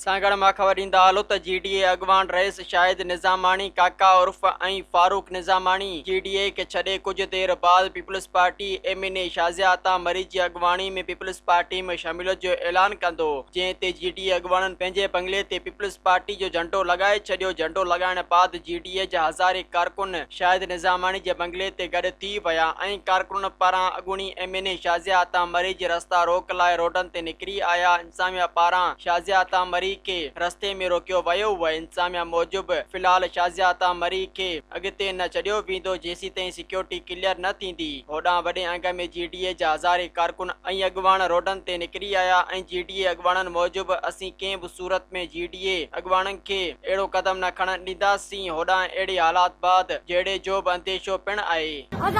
सांगड़ मां ख़बर ईंदा हलो त GDA अॻवान रईस शाहिद निज़ामानी काका उर्फ ऐं फारूक निज़ामानी GDA के छॾे कुछ देर बाद पीपल्स पार्टी एमएनए शाज़िया अता मरी जी अॻवानी में पीपल्स पार्टी में शमूलियत जो ऐलान कंदो, जंहिं ते GDA अॻवाननि पंहिंजे बंगले ते पीपल्स पार्टी जो झंडो लॻाए छॾियो। झंडो लॻाइण बाद GDA जा हज़ारे कारकुन शाहिद निज़ामानी जे बंगले ते गॾु थी विया ऐं कारकुन पारां अॻूणी एमएनए शाज़िया अता मरी जे रस्ता रोक लाइ रोडनि ते निकिरी आया। इंतज़ामिया पारां शाज़िया अता मरी के रस्ते में रोकियो वियो हुओ। इंतज़ामिया मूजिब फ़िलहाल शाज़िया अता मरी के अॻिते न छॾियो वेंदो जेसी ताईं सिक्योरिटी क्लियर न थींदी। होॾां वॾे अंग में GDA जा हज़ारे कारकुन ऐं अॻवान रोडनि ते निकिरी आया ऐं GDA अॻवाननि मूजिब असीं कंहिं बि सूरत में GDA अॻवाननि खे अहिड़ो क़दम न खणण ॾींदासीं। होॾां अहिड़े हालात बाद जहिड़े जो बि अंदेशो पिणु आहे।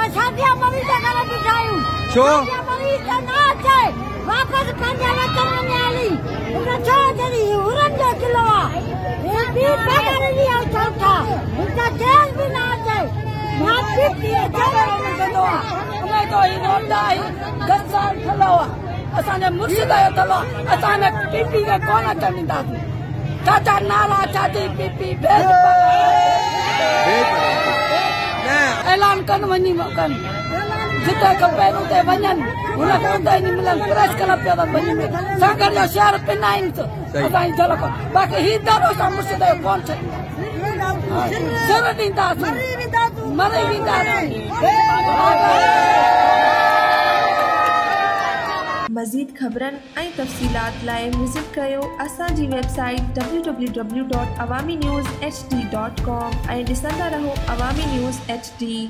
ऐलान कन वञी कन जिते खपे उते वञनि हुनखे उते ई मिलनि प्रेस क्लब पियो त वञी सागर जो शहर पिन आहिनि असांजी झलक बाक़ी ही दरो सां मुर्शिद जो कोन सिर ॾींदासीं मरे वेंदासीं। मज़ीद ख़बरनि ऐं तफ़सीलात लाइ विज़िट कयो असांजी वेबसाइट www.awamiNewsHD.com ऐं ॾिसंदा रहो अवामी न्यूज़ HD।